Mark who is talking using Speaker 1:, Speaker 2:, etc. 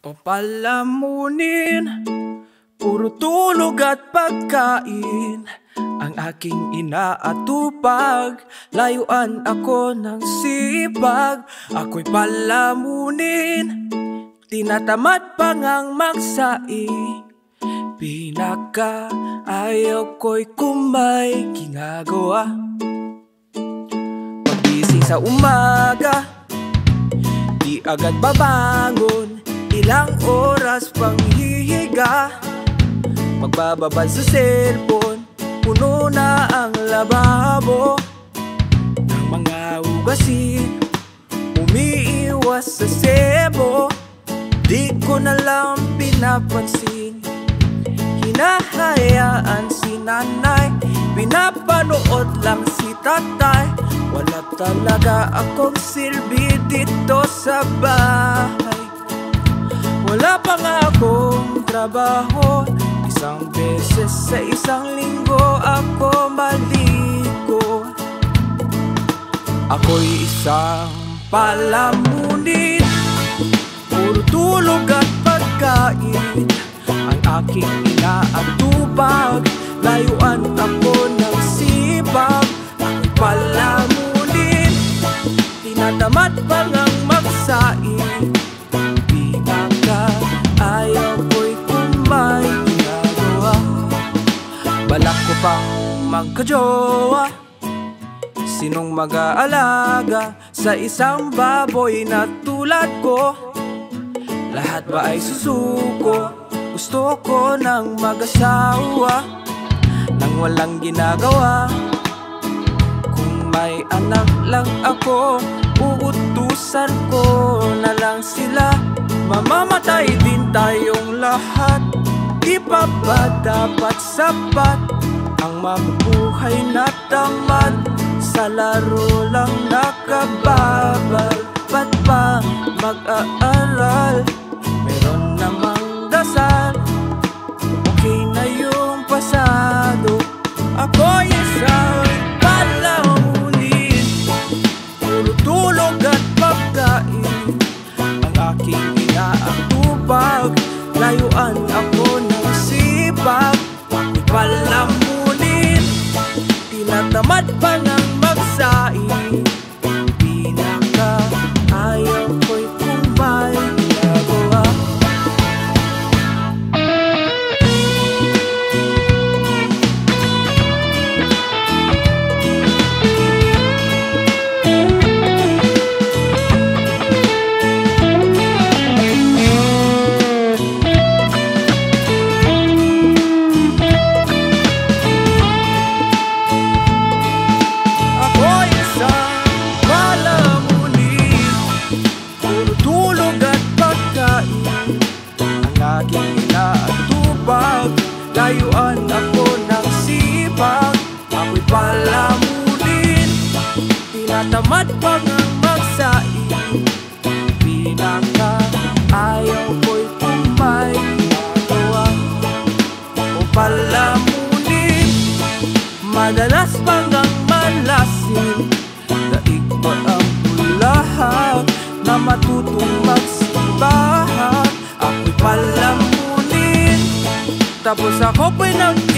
Speaker 1: Papalamunin, puro tulog at pagkain ang aking inaatupag. Layuan ako ng sipag, ako'y palamunin. Tinatamad pa ngang magsaing, pinaka ayaw ko'y kumay ginagawa. Pagising sa umaga, di agad babangon, ilang oras pang hihiga. Magbababad sa cellphone, puno na ang lababo ng mga hugasin, umiiwas sa sebo. Di ko na lang pinapansin, hinahayaan si nanay, pinapanood lang si tatay. Wala talaga akong silbi dito sa bahay. Wala pa nga akong trabaho, isang beses sa isang linggo ako maligo. Ako'y isang palamunin, puro tulog at pagkain ang aking inaatupag. Layuan ako ng sipag, ako'y palamunin. Tinatamad pa ngang magsaing, pinaka ayaw ko'y kumay ginagawa. Balak ko pang magkajowa, sinong mag-aalaga sa isang baboy na tulad ko? Lahat ba ay susuko? Gusto ko nang mag-asawa nang walang ginagawa. Kung may anak lang ako, uutusan ko na lang sila. Mamamatay din tayong lahat, di pa ba dapat sapat ang mabubuhay na tamad? Sa laro lang nakababal, ba't pa mag-aaral? Meron namang dasal, okay na yung pasado. Ako'y isang palamunin, puro tulog at pagkain ang aking inaatupag. Layuan ako ng sipag, ako'y palamunin. Tinatamad pa ngang magsaing, pinaka ayaw ko'y kumay ginagawa. Layuan ako ng sipag, ako'y palamunin. Tinatamad pa ngang magsaing, pinaka ayaw ko'y kumay ginagawa. O palamunin, madalas pa ngang malasin, daig pa ang bulahan na matutong magsimbahan. Ako'y palamunin, tapos ako pinag